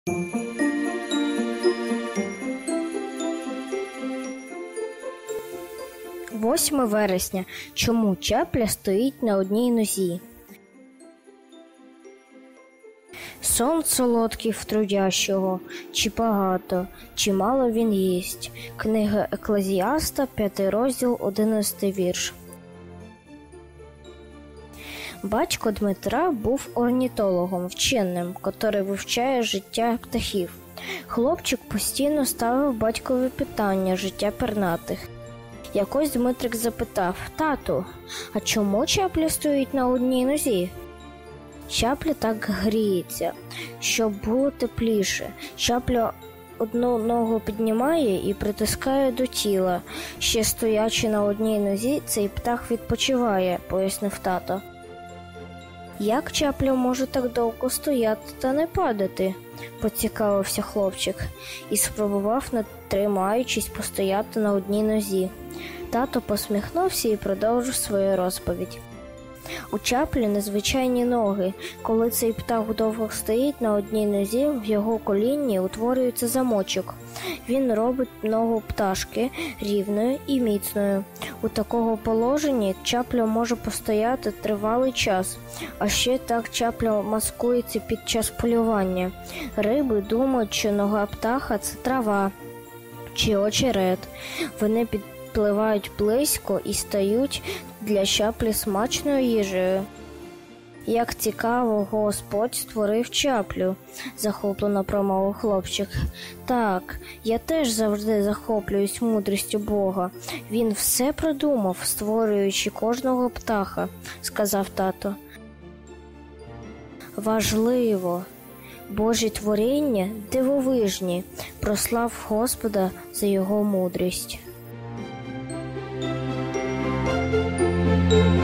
8 вересня. Чому чапля стоїть на одній нозі? Сон солодкий в трудящого, чи багато, чи мало він їсть. Книга Еклезіаста, 5 розділ, 11 вірш. Батько Дмитра був орнітологом, вченим, котрий вивчає життя птахів. Хлопчик постійно ставив батькові питання життя пернатих. Якось Дмитрик запитав: «Тату, а чому чапля стоїть на одній нозі?» Чапля так гріється, щоб було тепліше. Чапля одну ногу піднімає і притискає до тіла. Ще стоячи на одній нозі, цей птах відпочиває, пояснив тато. Як чапля може так довго стояти та не падати? Поцікавився хлопчик і спробував, не тримаючись, постояти на одній нозі. Тато посміхнувся і продовжив свою розповідь. У чаплі незвичайні ноги. Коли цей птах довго стоїть на одній нозі, в його колінні утворюється замочок. Він робить ногу пташки рівною і міцною. У такому положенні чапля може постояти тривалий час. А ще так чапля маскується під час полювання. Риби думають, що нога птаха – це трава чи очерет. Вони підпливають близько і стають для чаплі смачною їжею. Як цікаво, Господь створив чаплю, захоплено промовив хлопчик. Так, я теж завжди захоплююсь мудрістю Бога. Він все продумав, створюючи кожного птаха, сказав тато. Важливо. Божі творіння дивовижні. Прослав Господа за його мудрість.